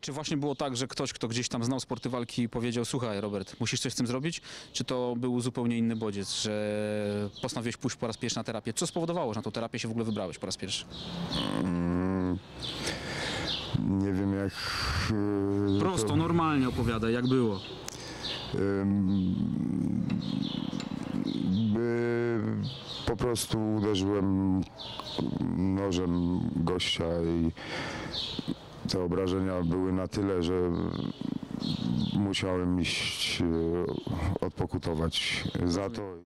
Czy właśnie było tak, że ktoś, kto gdzieś tam znał sporty walki, powiedział: słuchaj, Robert, musisz coś z tym zrobić? Czy to był zupełnie inny bodziec, że postanowiłeś pójść po raz pierwszy na terapię? Co spowodowało, że na tą terapię się w ogóle wybrałeś po raz pierwszy? Nie wiem jak... Prosto, normalnie opowiadaj, jak było. Po prostu uderzyłem nożem gościa i te obrażenia były na tyle, że musiałem iść odpokutować za to.